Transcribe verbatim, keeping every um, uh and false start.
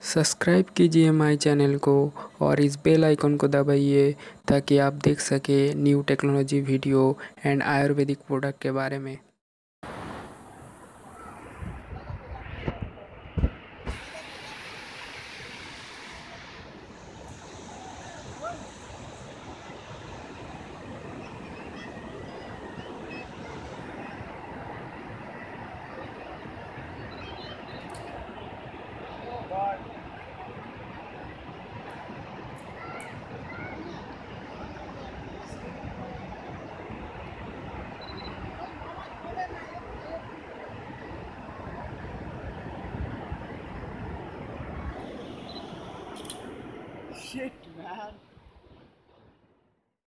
Subscribe कीजिए my channel को और इस बेल आइकन को दबाइए ताकि आप देख सके new technology video and ayurvedic product के बारे में। Shit, man.